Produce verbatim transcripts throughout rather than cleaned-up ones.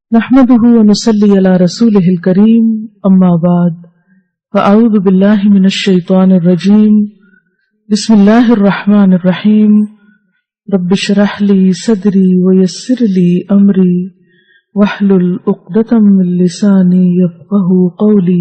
نحمده ونصلي على رسوله الكريم اما بعد فاعوذ بالله من الشيطان الرجيم بسم الله الرحمن الرحيم رب اشرح لي صدري ويسر لي امري واحلل عقدة من لساني يفقهوا قولي۔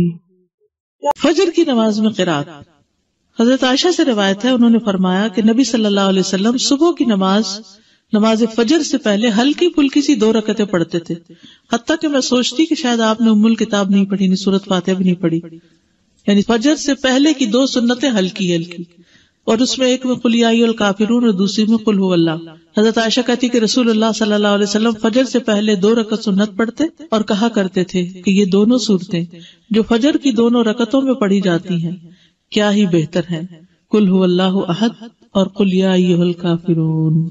فجر کی نماز میں قرات۔ حضرت عائشہ سے روایت ہے، انہوں نے فرمایا کہ نبی صلی اللہ علیہ وسلم صبح کی نماز نماز فجر سے پہلے ہلکی پھلکی سی دو رکعتیں پڑھتے تھے، حتیٰ کہ میں سوچتی کہ شاید آپ نے ام الکتاب نہیں پڑھی، نہیں سورۃ فاتحہ بھی نہیں پڑھی۔ یعنی فجر سے پہلے کی دو سنتیں ہلکی ہلکی، اور اس میں ایک میں قل یا ایھا الکافرون اور دوسری میں قل ھو اللہ۔ حضرت عائشہ کہتی کہ رسول اللہ صلی اللہ علیہ وسلم فجر سے پہلے دو رکعت سنت پڑھتے اور کہا کرتے تھے کہ یہ دونوں صورتیں جو فجر کی دونوں رکعتوں میں پڑھی جاتی ہیں کیا ہی بہتر ہیں، قل ھو اللہ احد اور قل یا ایھا الکافرون،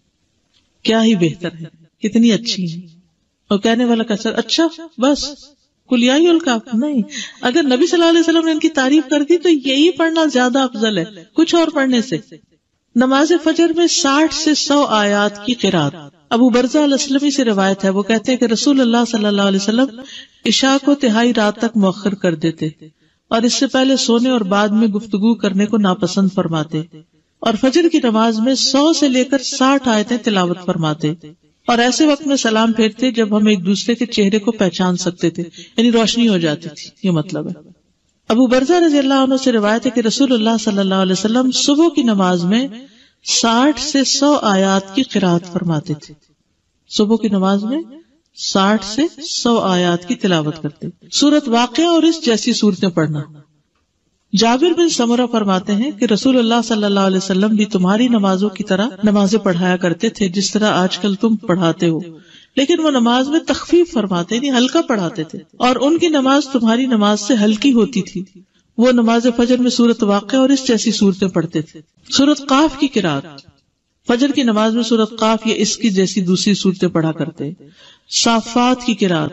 کیا ہی بہتر ہے، کتنی اچھی ہے۔ اور کہنے والا کہتا ہے اچھا بس قل یا ایھا الکافرون، نہیں، اگر نبی صلی اللہ علیہ وسلم نے ان کی تعریف کر دی تو یہی پڑھنا زیادہ افضل ہے کچھ اور پڑھنے سے۔ نماز فجر میں ساٹھ سے سو آیات کی قرات۔ ابو برزہ الاسلمی سے روایت ہے، وہ کہتے ہیں کہ رسول اللہ صلی اللہ علیہ وسلم عشاء کو تہائی رات تک مؤخر کر دیتے اور اس سے پہلے سونے اور بعد میں گفتگو کرنے کو ناپسند فرماتے، اور فجر کی نماز میں سو سے لے کر ساٹھ آیتیں تلاوت فرماتے، اور ایسے وقت میں سلام پھیرتے جب ہم ایک دوسرے کے چہرے کو پہچان سکتے تھے، یعنی روشنی ہو جاتی تھی، یہ مطلب ہے۔ ابو برزہ رضی اللہ عنہ سے روایت ہے کہ رسول اللہ صلی اللہ علیہ وسلم صبح کی نماز میں ساٹھ سے سو آیات کی قرات فرماتے تھے، صبح کی نماز میں ساٹھ سے سو آیات کی تلاوت کرتے۔ سورۃ واقعہ اور اس جیسی صورتیں پڑھنا۔ جابر بن سمرہ فرماتے ہیں کہ رسول اللہ صلی اللہ علیہ وسلم بھی تمہاری نمازوں کی طرح نمازیں پڑھایا کرتے تھے جس طرح آج کل تم پڑھاتے ہو، لیکن وہ نماز میں تخفیف فرماتے، یعنی ہلکا پڑھاتے تھے، اور ان کی نماز تمہاری نماز سے ہلکی ہوتی تھی۔ وہ نماز فجر میں سورۃ واقعہ اور اس جیسی صورتیں پڑھتے تھے۔ سورۃ قاف کی قرات۔ فجر کی نماز میں سورۃ قاف یا اس کی جیسی دوسری صورتیں پڑھا کرتے۔ صافات کی قرات،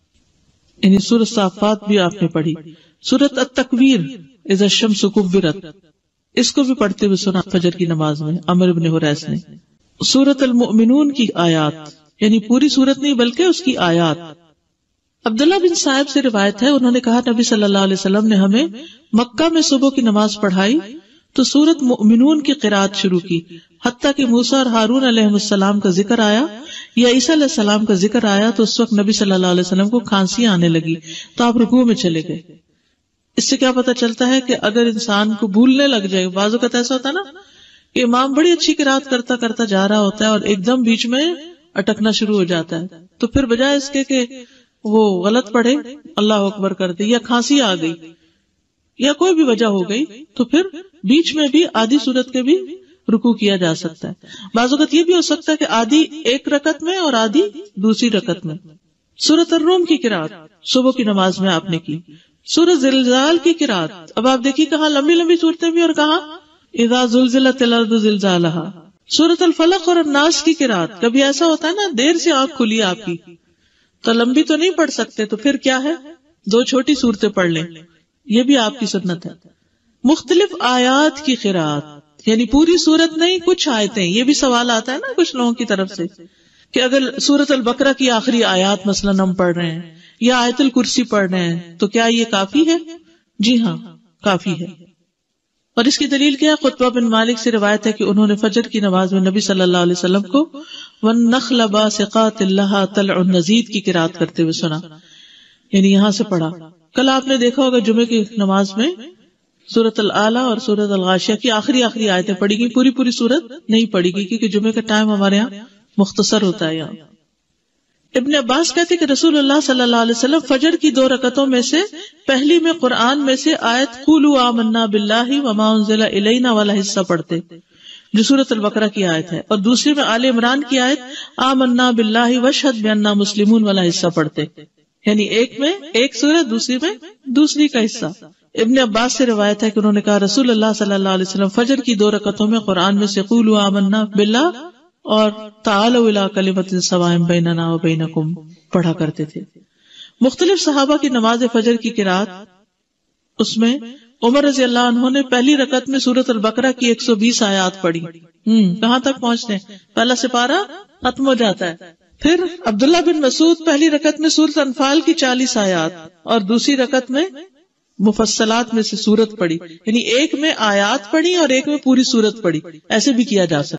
یعنی سورۃ صافات بھی آپ نے پڑھی۔ سورۃ التکویر اذا الشمس کورت، اس کو بھی پڑھتے ہوئے سنا فجر کی نماز میں عمرو بن حریث نے۔ سورۃ المؤمنون کی آیات، یعنی پوری سورت نہیں بلکہ اس کی آیات۔ عبداللہ بن صاحب سے روایت ہے، انہوں نے کہا نبی صلی اللہ علیہ وسلم نے ہمیں مکہ میں صبح کی نماز پڑھائی تو سورۃ مؤمنون کی قرات شروع کی، حتیٰ کہ موسیٰ اور ہارون علیہ السلام کا ذکر آیا یا عیسیٰ علیہ السلام کا ذکر آیا تو اس وقت نبی صلی اللہ علیہ وسلم کو کھانسی آنے لگی تو آپ رکوع میں چلے گئے۔ اس سے کیا پتہ چلتا ہے کہ اگر انسان کو بھولنے لگ جائے، بعض اوقات ایسا ہوتا ہے نا کہ امام بڑی اچھی قرات کرتا کرتا جا رہا ہوتا ہے اور ایک دم بیچ میں اٹکنا شروع ہو جاتا ہے، تو پھر بجائے اس کے کہ وہ غلط پڑھے اللہ اکبر کر دے، یا کھانسی آ گئی یا کوئی بھی وجہ ہو گئی، تو پھر بیچ میں بھی آدھی صورت کے بھی رکوع کیا جا سکتا ہے۔ بعض اوقات یہ بھی ہو سکتا ہے کہ آدھی ایک رکعت میں اور آدھی دوسری رکعت میں۔ سورۃ الروم کی قرات صبح کی نماز میں آپ نے کی۔ سورۃ زلزال کی قرات، اب آپ دیکھیے کہاں لمبی لمبی صورتیں بھی اور کہاں اذا زلزلت الارض زلزالہا۔ سورۃ الفلق اور الناس کی قرات، کبھی ایسا ہوتا ہے نا دیر سے آنکھ کھلی آپ کی تو لمبی تو نہیں پڑھ سکتے، تو پھر کیا ہے دو چھوٹی صورتیں پڑھ لیں، یہ بھی آپ کی سنت ہے۔ مختلف آیات کی قرات، یعنی پوری صورت نہیں کچھ آیتیں۔ یہ بھی سوال آتا ہے نا کچھ لوگوں کی طرف سے کہ اگر سورۃ البقرہ کی آخری آیات مثلاً ہم پڑھ رہے ہیں یا آیت الکرسی پڑھ رہے ہیں تو کیا یہ کافی ہے؟ جی ہاں کافی ہے۔ اور اس کی دلیل کیا ہے؟ قطبہ بن مالک سے روایت ہے کہ انہوں نے فجر کی نماز میں نبی صلی اللہ علیہ وسلم کو وَالنَّخْلَ بَاسِقَاتٍ لَهَا طَلْعٌ نَضِيدٌ کی قرات کرتے ہوئے سنا، یعنی یہاں سے پڑھا۔ کل آپ نے دیکھا ہوگا جمعے کی نماز میں سورۃ العلیٰ اور سورۃ الغاشیہ کی آخری آخری آیتیں پڑھی گئی، پوری پوری سورت نہیں پڑھی گئی کیونکہ جمعے کا ٹائم ہمارے یہاں مختصر ہوتا ہے۔ یہاں ابن عباس کہتے کہ رسول اللہ صلی اللہ علیہ وسلم فجر کی دو رکعتوں میں سے پہلی میں قرآن میں سے آیت قولوا آمنا باللہ وما انزل الینا والا حصہ پڑھتے جو سورۃ البقرہ کی آیت ہے، اور دوسری میں آل عمران کی آیت آمنا باللہ واشہد بأننا مسلمون والا حصہ پڑھتے، یعنی ایک میں ایک سورت، دوسری میں دوسری کا حصہ۔ ابن عباس سے روایت ہے کہ انہوں نے کہا رسول اللہ صلی اللہ علیہ وسلم فجر کی دو رکعتوں میں قرآن میں سے قولوا آمنا باللہ اور تعالوا الی کلمۃ سواء بیننا وبینکم پڑھا کرتے تھے۔ مختلف صحابہ کی نماز فجر کی قرات، اس میں عمر رضی اللہ عنہ نے پہلی رکعت میں سورۃ البقرہ کی ایک سو بیس آیات پڑھی۔ ہم کہاں تک پہنچتے ہیں؟ پہلا سپارہ ختم ہو جاتا ہے، پھر عبداللہ بن مسعود پہلی رکعت میں سورۃ انفال کی چالیس آیات اور دوسری رکعت میں مفصلات میں سے سورت پڑھی، یعنی ایک میں آیات پڑھی اور ایک میں پوری سورت پڑھی، ایسے بھی کیا جا سکتا